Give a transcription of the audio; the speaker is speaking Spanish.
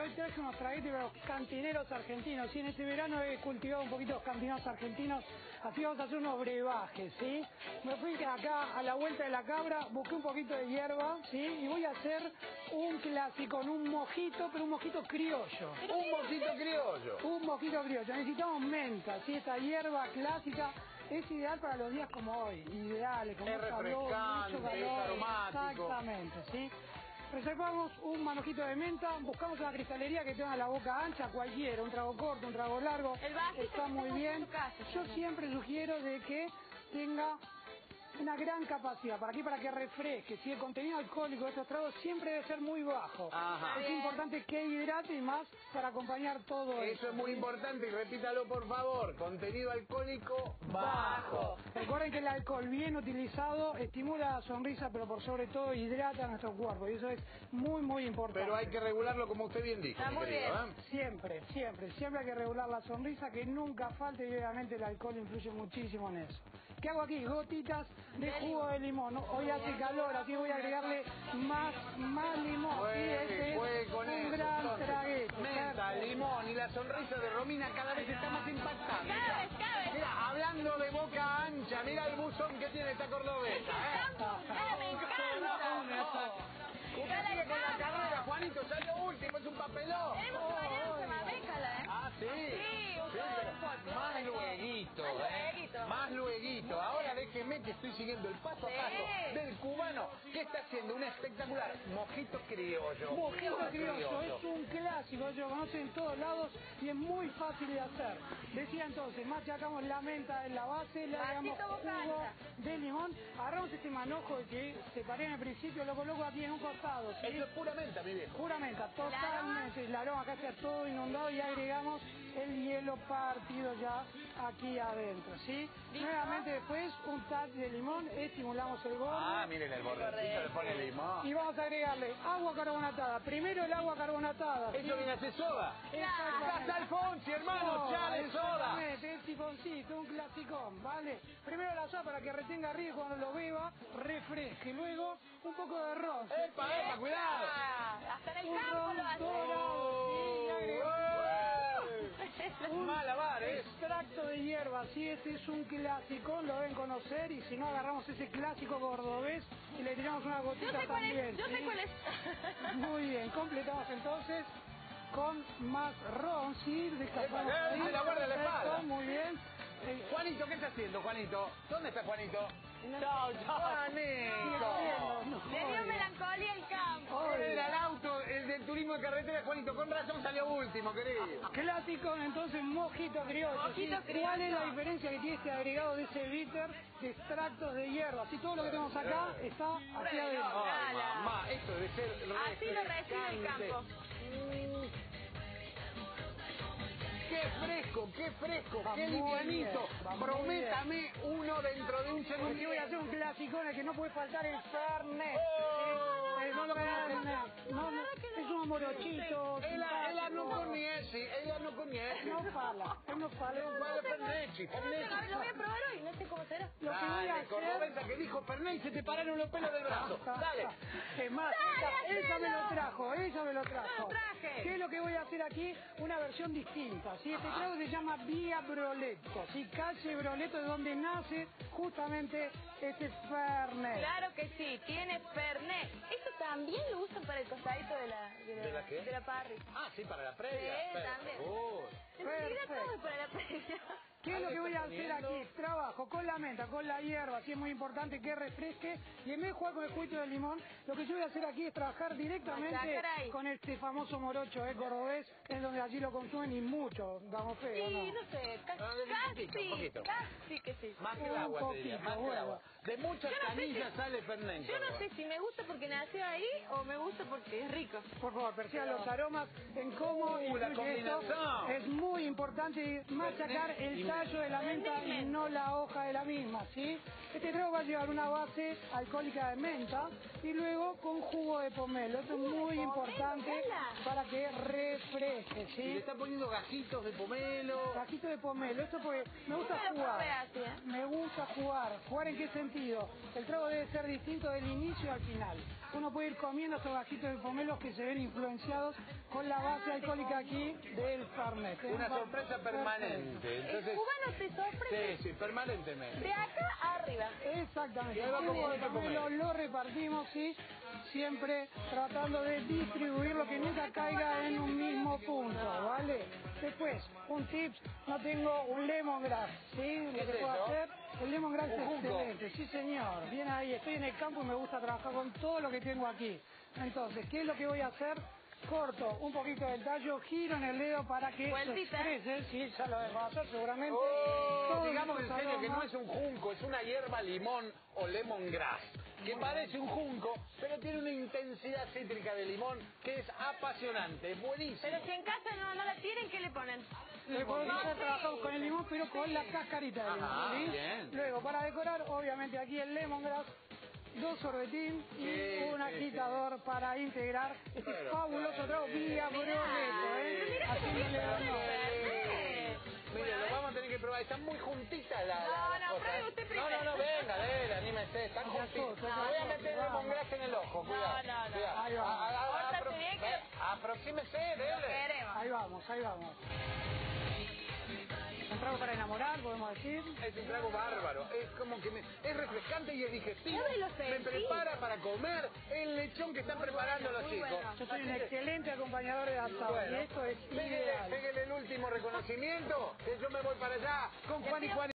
hoy traje unos traguitos de los cantineros argentinos. Sí, en este verano he cultivado un poquito los cantineros argentinos, así vamos a hacer unos brebajes, ¿sí? Me fui acá a la vuelta de la cabra, busqué un poquito de hierba, ¿sí? Y voy a hacer un clásico, un mojito, pero un mojito criollo. Un mojito criollo. Un mojito criollo. Necesitamos menta, ¿sí? Esta hierba clásica. Es ideal para los días como hoy, ideal, como es refrescante, calor, es aromático. Exactamente, ¿sí? Reservamos un manojito de menta, buscamos una cristalería que tenga la boca ancha, cualquiera, un trago corto, un trago largo, el vasito está muy bien. Yo siempre sugiero de que tenga una gran capacidad, ¿para qué? Para que refresque. Si el contenido alcohólico de estos tragos siempre debe ser muy bajo. Ajá. Es importante que hidrate y más para acompañar todo eso. Eso es muy importante y repítalo por favor. Contenido alcohólico bajo. Recuerden que el alcohol bien utilizado estimula la sonrisa, pero por sobre todo hidrata nuestro cuerpo y eso es muy muy importante. Pero hay que regularlo como usted bien dijo. Está muy bien. Siempre hay que regular la sonrisa, que nunca falte, y obviamente el alcohol influye muchísimo en eso. ¿Qué hago aquí? Gotitas de jugo de limón. Hoy hace calor, así voy a agregarle más limón. Juegue con un eso, gran entonces. traguito. Menta, limón y la sonrisa de Romina cada vez está más impactante. Cada vez. Mira, hablando de boca ancha, mira el buzón que tiene esta cordobesa. Me encanta. Usted con la carrera, Juanito, salió último, es un papelón. Tenemos que variar Bécala, ¿eh? Ah, sí. Sí, un poco de folclore. Más lueguito, Más lueguito. Ahora déjeme que estoy siguiendo el paso a paso del cubano que está haciendo un espectacular mojito criollo. Mojito criollo es un clásico, lo conocen en todos lados y es muy fácil de hacer. Decía entonces, machacamos la menta en la base, le agregamos jugo de limón, agarramos este manojo que separé en el principio, lo coloco aquí en un costado. ¿Sí? Esto es pura menta, mi viejo. Pura menta, totalmente. El aroma acá está todo inundado y agregamos el hielo partido ya aquí adentro, ¿sí? Nuevamente después un touch de limón, estimulamos el borde. Ah, miren el bordecito, le pone limón. Y vamos a agregarle agua carbonatada. Primero el agua carbonatada. ¿Eso viene a ser soda? Exactamente. ¡Casa Alfonsi, hermano! ¡Chale, soda! Exactamente, es sifoncito, un clasicón, ¿vale? Primero la soda para que retenga río cuando lo beba, refresque. Luego un poco de ron. ¡Epa, cuidado! Hasta en el Un campo ron lo hace. dorado, sí, agregamos un malabar, extracto de hierba, sí, este es un clásico, lo deben conocer, y si no agarramos ese clásico cordobés y le tiramos una gotita también. Yo sé cuál es. Muy bien, completamos entonces con más ron, sí, destapamos ahí. Se la guarda en la espalda. Muy bien. Juanito, ¿qué está haciendo, Juanito? ¿Dónde está Juanito? Chao, Juanito. Le dio melancolía el campo. Era el auto, el del turismo de carretera, Juanito. Con razón salió último, querido. Clásico, entonces, mojito criollo. Mojito criollo. ¿Cuál es la diferencia que tiene este agregado de ese bitter de extractos de hierba? Así todo lo que tenemos acá está aquí adentro. Ay, mamá, esto debe ser Así lo recibe el campo. ¡Qué fresco, qué fresco, Va qué muy livianito! bien, va muy Prométame uno dentro de un segundo. Porque voy a hacer un clásico en el que no puede faltar el Fernet. No lo Fernet. No, es un morochito. Ella no conoce, ella no conoce. No fala, no fala. Vale, Fernechi, Fernechi. Lo voy a probar hoy, no sé cómo será. Lo que voy a Dale, hacer... cordobesa que dijo Fernet y se te pararon los pelos del brazo. Dale. Es más, ella me lo trajo, ella me lo trajo. Yo lo traje. ¿Qué es lo que voy a hacer aquí? Una versión distinta. ¿Sí? Este trago se llama Vía Broletto, ¿sí? Calle Broletto, de donde nace justamente este Fernet. Claro que sí, tiene Fernet. Esto también lo usan para el costadito de la qué? De la parry. Ah, sí, para la previa. Sí, también. En realidad todo es para la previa. ¿Qué es lo que voy a hacer aquí? Trabajo con la menta, con la hierba, así es muy importante que refresque. Y en vez de jugar con el juguito de limón, lo que yo voy a hacer aquí es trabajar directamente con este famoso morocho cordobés, en donde allí lo consumen y mucho, damos fe, ¿o Sí, no? no sé, un poquito. casi que sí. Más que el agua, te diría, más que el agua. De muchas Yo no sé canillas si- sale Fernet. Yo no sé si me gusta porque nació ahí o me gusta porque es rico. Por favor, perciban los aromas en cómo la influye esto. combinación. Es muy importante machacar el Y tallo tallo de la menta y no la hoja de la misma, ¿sí? Este trago va a llevar una base alcohólica de menta y luego con jugo de pomelo. Esto es muy importante para que refresque, Y le ¿sí? está poniendo gajitos de pomelo. Gajito de pomelo, esto porque me gusta jugar. Me gusta jugar. ¿Jugar en qué sentido? El trago debe ser distinto del inicio al final. Uno puede ir comiendo estos gajitos de pomelo que se ven influenciados con la base alcohólica aquí del Fernet. Una sorpresa permanente. Entonces, el cubano te sorprende. Sí, permanentemente. De acá arriba. Exactamente. Y ahí va El con jugo de mucho pomelo pomelo. lo repartimos, ¿sí? Siempre tratando de distribuirlo, que nunca caiga en un mismo punto, ¿vale? Después, un tips, no tengo un lemongrass, ¿sí? Lo ¿Qué que es puedo eso? hacer, el lemongrass Un es junco. excelente, sí señor. Bien ahí, estoy en el campo y me gusta trabajar con todo lo que tengo aquí. Entonces, ¿qué es lo que voy a hacer? Corto un poquito del tallo, giro en el dedo para que se Vueltita. exprese, sí, ya lo dejó hacer seguramente. Oh, Todos digamos en estos serio que no aromas. es un junco, es una hierba limón o lemongrass, que parece un junco, pero tiene una intensidad cítrica de limón que es apasionante, es buenísimo. Pero si en casa no la tienen, ¿qué le ponen? Trabajamos con el limón, pero con la cascarita de limón, Ajá, ¿sí? bien. Luego, para decorar, obviamente aquí el lemongrass, 2 sorbetín y Sí, un sí, agitador para integrar este Pero, fabuloso trago vía Broneto, Mirá cómo haciéndole bien honor. Mire, lo vamos a tener que probar, están muy juntitas las No, cosas. pruebe usted primero. No, venga, anímese, están juntitas. Me voy a meter lemongrass en el ojo, cuidado. No. Cuidado. Ahí va. Pórtate bien que Aproxímese, lo dele. queremos. Ahí vamos. Un trago para enamorar, podemos decir. Es un trago bárbaro, es como que es refrescante y es digestivo. Ya me lo Me sentí. prepara para comer el lechón que están preparando los muy chicos. bueno. Yo soy un excelente acompañador de asado Bueno, y esto es pégale ideal. el último reconocimiento, que yo me voy para allá con Juan y Juan.